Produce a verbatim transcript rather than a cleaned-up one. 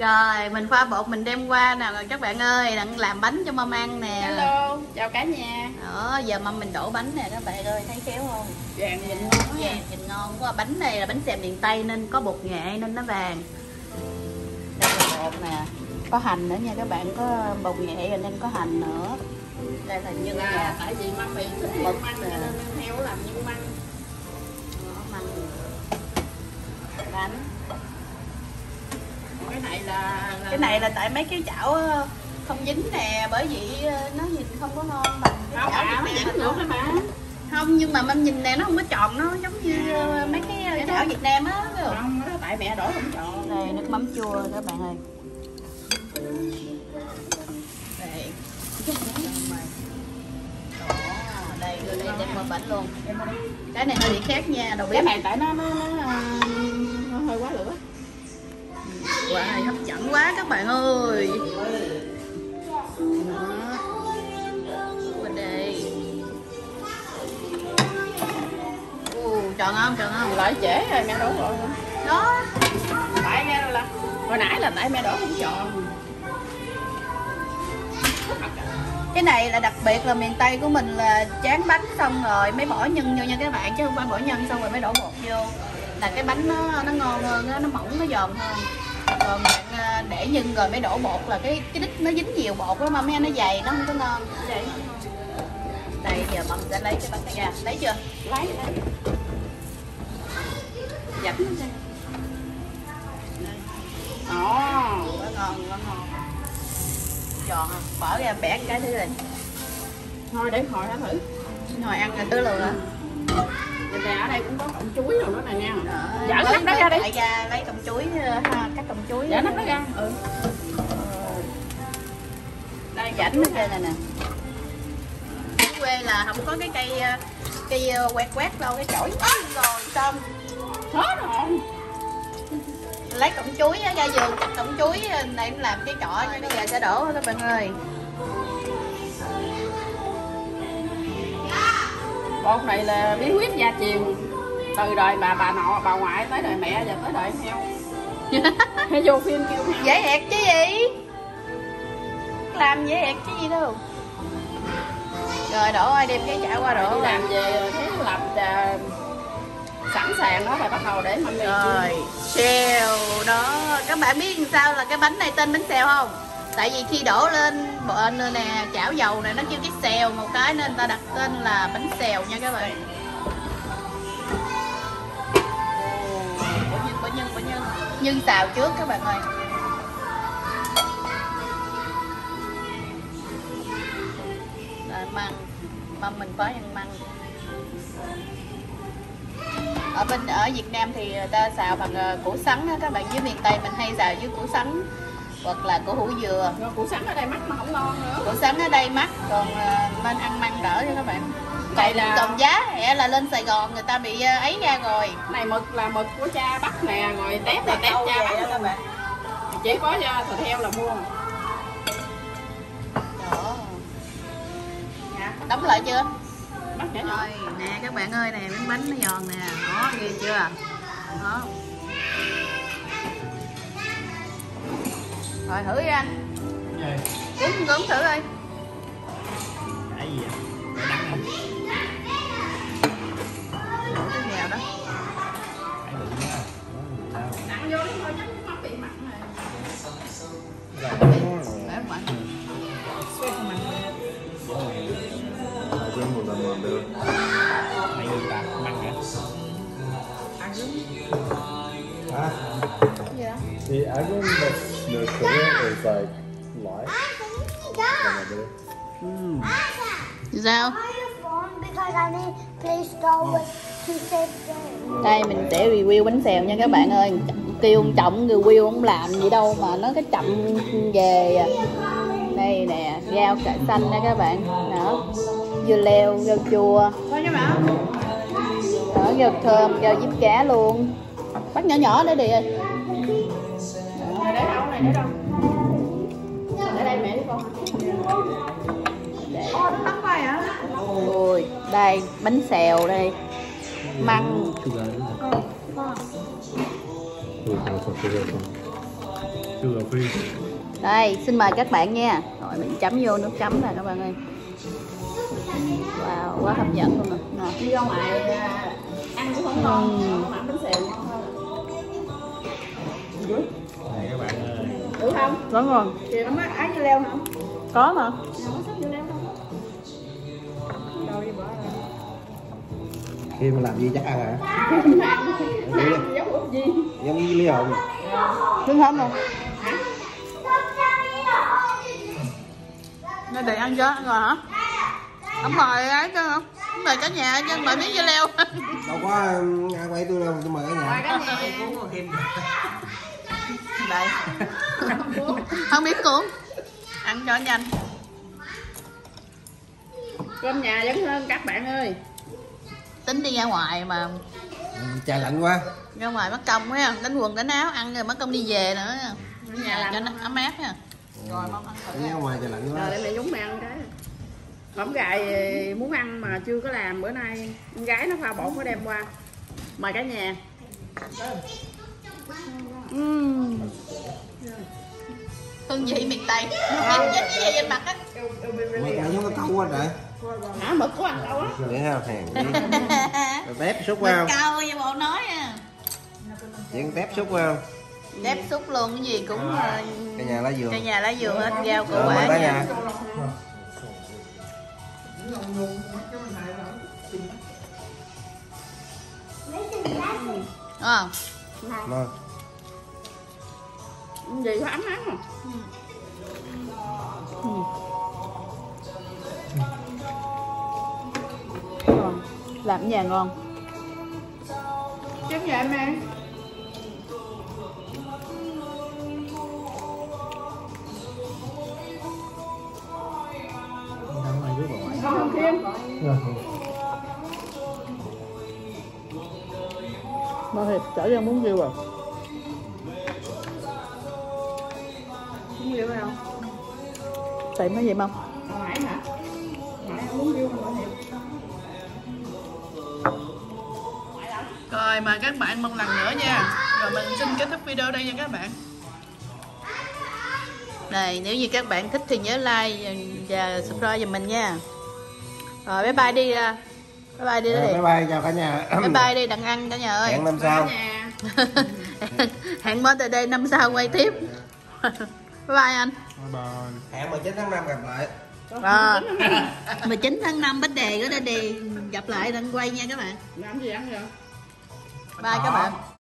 Rồi mình pha bột mình đem qua nè rồi các bạn ơi, đang làm bánh cho mâm ăn nè. Hello, chào cả nhà. Đó, giờ mâm mình đổ bánh nè các bạn ơi, thấy khéo không? Vàng nhìn ngon, vàng nhìn ngon quá. Bánh này là bánh xèo miền Tây nên có bột nghệ nên nó vàng. Đây là bột nè, có hành nữa nha các bạn, có bột nghệ rồi nên có hành nữa. Đây là nhân là tại vì mâm miền thích nhân măng cho nên theo làm nhân măng. Măng bánh. Cái này là, là cái này là tại mấy cái chảo không dính nè, bởi vì nó nhìn không có ngon bằng cái không, chảo à, nó dính được hả bà? Không, nhưng mà mâm nhìn nè nó không có tròn, nó giống như à, mấy cái, cái chảo đó. Việt Nam á. Không, đó tại mẹ đổ không tròn. Đây nước mắm chua các bạn ơi. Đây. Đó, đây đưa đây đem qua bánh luôn. Cái này hơi bị khác nha, đầu bếp. Cái này tại nó nó, nó, nó hơi quá lửa. Quả này hấp dẫn quá các bạn ơi. Đó. Bên đây. Ồ, tròn không, tròn không? Lại trễ rồi mẹ đổ rồi. Đó. Tại nghe là hồi nãy là tại mẹ đổ không tròn. Cái này là đặc biệt là miền Tây của mình là tráng bánh xong rồi mới bỏ nhân vô nha các bạn, chứ không phải bỏ nhân xong rồi mới đổ bột vô. Là cái bánh nó nó ngon hơn, nó mỏng, nó giòn hơn. Còn bạn để nhân rồi mới đổ bột là cái cái đít nó dính nhiều bột đó mà mấy nó dày, nó không có ngon. Vậy. Đây giờ mâm sẽ lấy cái bánh này ra, lấy chưa? Lấy lấy. Dặn nó ra. Ồ, quá ngon, quá ngon. Giòn không? Bỏ ra bẻ cái thứ này. Thôi để hồi đã thử. Hồi ăn là tứ luôn hả? Nè ở đây cũng có cọng chuối rồi nữa nè nha. Dở nắp đó ra đi. Ra lấy cọng chuối ha, cắt cọng chuối. Dở nắp đó ra. Ừ. Đây chảnh nó đây nè nè. Ở quê là không có cái cây cây quẹt quét đâu, cái chổi rồi xong. Hết rồi. Lấy cọng chuối ra vườn cắt cọng chuối này cũng làm cái chọ cho nó giờ sẽ đổ các bạn ơi. Bột này là bí quyết gia truyền từ đời bà bà nội bà ngoại tới đời mẹ và tới đời heo. Hay vô phim kêu heo. Dễ ẹt chứ gì, làm dễ ẹt chứ gì đâu. Rồi đổ ơi, đem cái chảo qua đổ. Đi làm về thấy lập uh, sẵn sàng đó rồi bắt đầu để mâm mì. Rồi xèo đó, các bạn biết làm sao là cái bánh này tên bánh xèo không? Tại vì khi đổ lên bên nè chảo dầu này nó kêu cái xèo một cái nên người ta đặt tên là bánh xèo nha các bạn. Bỏ nhân, bỏ nhân, bỏ nhân. Nhân xào trước các bạn ơi. Rồi măng, mâm mình có nhân măng. Ở bên ở Việt Nam thì người ta xào bằng củ sắn đó các bạn, dưới miền Tây mình hay xào với củ sắn hoặc là củ hủ dừa. Rồi củ sắn ở đây mắc mà không ngon nữa. Củ sắn ở đây mắc, còn uh, bên ăn măng đỡ cho các bạn. Đây là còn giá hẹ là lên Sài Gòn người ta bị uh, ấy ra rồi. Này mực là mực của cha bắt nè, rồi tép là tép cha bắt các bạn. Chỉ có thịt heo là mua. Đó. Đóng lại chưa? Bắt nhỏ Rồi nè các bạn ơi, nè miếng bánh nó giòn nè, đó ghê chưa? Đó. Rồi thử đi anh. Cuốn cuốn thử đi. Cái gì vậy? Cái đắng không? Đổ cái nghèo đó. Cái đựng đó. nặng vô đi thôi chứ không bị mặn này. Để mặn. Xoay không mặn. Mấy người ta mặn hả? Ăn đúng. Ah, Cái gì đó? the album that's the Korea is like live. Sao? Đây mình sẽ review bánh xèo nha các bạn ơi. Kêu ông Trọng review không làm gì đâu mà nó cái chậm về. Đây nè, rau cải xanh nha các bạn. Đó. Dưa leo, rau chua. Đó, rau thơm, rau diếp cá luôn. Bắt nhỏ nhỏ để đi ơi. Này để đâu, này để đâu? Để đây mẹ với con. Ồ, nó nóng quá hả? Ôi, đây bánh xèo đây. Măng. sugar free. Đây, xin mời các bạn nha. Rồi mình chấm vô nước chấm nè các bạn ơi. Wow, quá hấp dẫn luôn nè. Đi ra ngoài à, ăn cũng không ngon, Ừ. mà ăn bánh xèo ngon hơn. Này các bạn ơi. Được không? Đúng rồi. Chị nó mới ái dưa leo không? Có mà. Nó có sắp dưa leo không? Đâu đi bỏ ra. Khi mà làm gì chắc ăn hả? Giống út gì? Giống như lý hồn. Đúng không không? Nó để ăn chứ, ăn rồi hả? Ông mời ấy chứ không? Ông mời cả nhà chứ, mời miếng dưa leo. Đâu có ăn quay tôi đâu, tôi mời cả Ngoài nhà. cái nhà. Cũng có thêm. Đây. Không biết cuốn. Ăn cho nhanh. Cơm nhà vẫn hơn các bạn ơi. Tính đi ra ngoài mà Trời lạnh quá. ra ngoài mất công quá, đánh quần đánh áo ăn rồi mất công đi về nữa. Ở nhà làm Cho nó ấm áp nha. Rồi mong ăn thử. Đi ra ngoài trời lạnh Rồi quá. để mẹ nhúng mẹ ăn cái. Bẩm gài muốn ăn mà chưa có làm bữa nay. Con gái nó pha bột nó đem qua. Mời cả nhà. Uhm. Hương vị miền Tây. Em chết cái gì trên mặt á. Mực này giống cái câu quá trời. Hả, mực của ăn đâu á? Vậy ha, hàng đi. Rồi tép xúc qua Mình không? câu như bộ nói à. Chuyện tép xúc qua không? Đép xúc luôn, cái gì cũng uh, Cả nhà lá dừa. cả nhà lá dừa hết, rau củ Rồi, quả mời cả nha. nhà. Ờ. Ngon. Gì có ấm ấm không? Ngon. Làm ở nhà ngon. Chấm vậy em ăn. Ăn ngoài trước rồi. Ngon không Kim? Mà Hiệp trở ra muốn kêu à. Muốn riêu phải không? Tiệm cái gì không? Hồi nãy hả? Hồi nãy muốn riêu không Hiệp? Rồi mà các bạn một lần nữa nha. Rồi mình xin kết thúc video đây nha các bạn. Này, nếu như các bạn thích thì nhớ like và subscribe giùm mình nha. Rồi bye bye đi ra. Bye bye đi Rồi, đi. bye bye chào cả nhà. Bye bye đi đặng ăn cả nhà ơi. Hẹn năm sau. Nhà. Hẹn mới từ đây năm sau quay tiếp. Bye bye anh. Hẹn mười chín tháng năm gặp lại. À, mười chín tháng năm Bích Đề có đây đi gặp lại đặng quay nha các bạn. Làm gì ăn vậy? Bye các bạn.